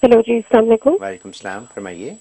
Hello जी, अस्सलाम वालेकुम। वालेकुम सलाम, फरमाइए।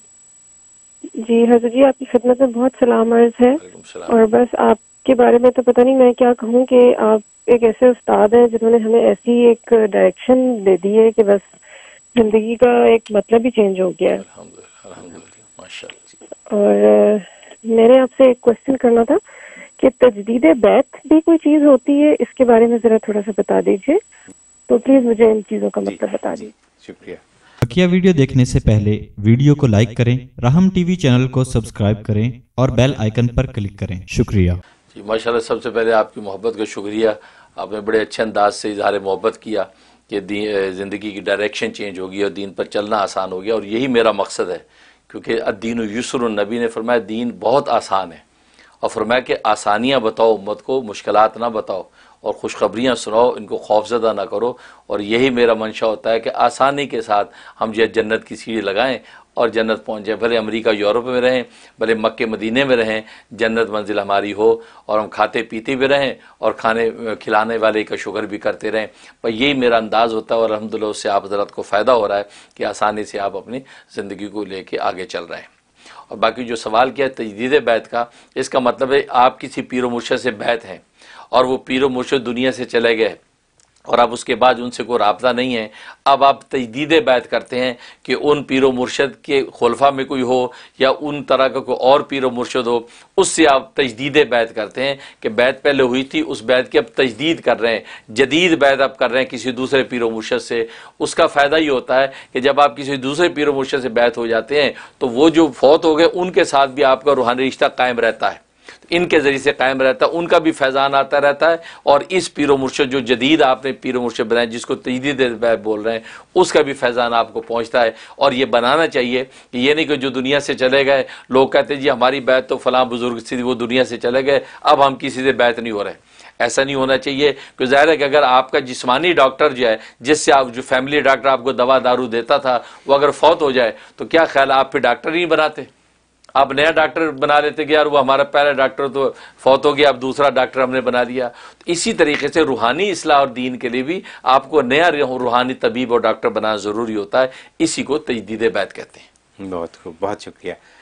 जी हजरत जी, आपकी खिदमत में बहुत सलाम अर्ज है। वालेकुम और बस आपके बारे में तो पता नहीं मैं क्या कहूँ कि आप एक ऐसे उस्ताद हैं जिन्होंने हमें ऐसी एक डायरेक्शन दे दी है कि बस जिंदगी का एक मतलब ही चेंज हो गया है। अल्हम्दुलिल्लाह, अल्हम्दुलिल्लाह, माशाअल्लाह। और मैंने आपसे एक क्वेश्चन करना था कि तजदीद बैत भी कोई चीज होती है, इसके बारे में जरा थोड़ा सा बता दीजिए। तो प्लीज मुझे इन चीजों का मतलब बता दीजिए। शुक्रिया। बकिया वीडियो देखने से पहले वीडियो को लाइक करें, राहम टीवी चैनल को सब्सक्राइब करें और बेल आइकन पर क्लिक करें। शुक्रिया जी माशाअल्लाह। सबसे पहले आपकी मोहब्बत का शुक्रिया। आपने बड़े अच्छे अंदाज से इजहार मोहब्बत किया कि ज़िंदगी की डायरेक्शन चेंज होगी और दीन पर चलना आसान हो गया, और यही मेरा मकसद है। क्योंकि अद्दीन युस्र, नबी ने फरमाया दीन बहुत आसान है, और फरमाया कि आसानियाँ बताओ उम्मत को, मुश्किलात ना बताओ, और खुशखबरियाँ सुनाओ, इनको खौफजदा ना करो। और यही मेरा मंशा होता है कि आसानी के साथ हम जो जन्नत की सीढ़ी लगाएं और जन्नत पहुँच जाए। भले अमेरिका यूरोप में रहें, भले मक्के मदीने में रहें, जन्नत मंजिल हमारी हो, और हम खाते पीते भी रहें और खाने खिलाने वाले का शुक्र भी करते रहें। पर यही मेरा अंदाज़ होता है, और अल्हम्दुलिल्लाह उससे आप हज़रात को फ़ायदा हो रहा है कि आसानी से आप अपनी ज़िंदगी को लेके आगे चल रहे हैं। और बाकी जो सवाल किया तजदीद बैत का, इसका मतलब है आप किसी पीर मुर्शिद से बैत हैं और वो पीर मुर्शिद दुनिया से चले गए और अब उसके बाद उनसे कोई राब्ता नहीं है। अब आप तजदीद बैत करते हैं कि उन पीर मुर्शिद के खुलफा में कोई हो या उन तरह का कोई और पीर मुर्शिद हो, उससे आप तजदीद बैत करते हैं कि बैत पहले हुई थी, उस बैत की अब तजदीद कर रहे हैं, जदीद बैत आप कर रहे हैं किसी दूसरे पीर मुर्शिद से। उसका फ़ायदा ये होता है कि जब आप किसी दूसरे पीर मुर्शिद से बैत हो जाते हैं तो वो जो फौत हो गए उनके साथ भी आपका रूहानी रिश्ता कायम रहता है, इनके ज़रिए से कायम रहता है, उनका भी फैज़ान आता रहता है। और इस पीर मुर्शिद जो जदीद आपने पीर मुर्शिद बनाए, जिसको तजदीद बैत बोल रहे हैं, उसका भी फैज़ान आपको पहुँचता है। और ये बनाना चाहिए कि ये नहीं कि जो दुनिया से चले गए लोग कहते हैं जी हमारी बैत तो फ़लाँ बुज़ुर्ग से, वो दुनिया से चले गए, अब हम किसी से बैत नहीं हो रहे। ऐसा नहीं होना चाहिए। क्योंकि ज़ाहिर है कि अगर आपका जिस्मानी डॉक्टर जो है, जिससे आप जो फैमिली डॉक्टर आपको दवा दारू देता था, वो अगर फौत हो जाए तो क्या ख्याल आप फिर डॉक्टर नहीं बनाते, आप नया डॉक्टर बना लेते कि यार वो हमारा पहला डॉक्टर तो फौत हो गया, अब दूसरा डॉक्टर हमने बना दिया। तो इसी तरीके से रूहानी इस्लाह और दीन के लिए भी आपको नया रूहानी तबीब और डॉक्टर बनाना ज़रूरी होता है। इसी को तजदीद बैत कहते हैं। बहुत खूब, बहुत शुक्रिया।